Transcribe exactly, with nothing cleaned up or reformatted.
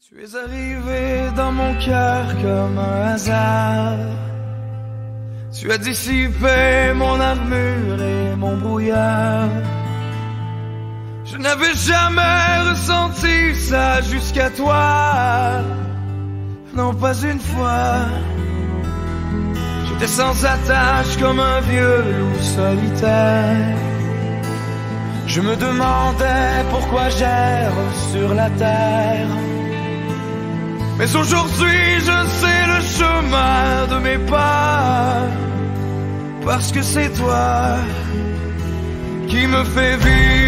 Tu es arrivé dans mon cœur comme un hasard. Tu as dissipé mon armure et mon brouillard. Je n'avais jamais ressenti ça jusqu'à toi. Non, pas une fois. J'étais sans attache comme un vieux loup solitaire. Je me demandais pourquoi j'erre sur la terre. Mais aujourd'hui je sais le chemin de mes pas, parce que c'est toi qui me fais vivre.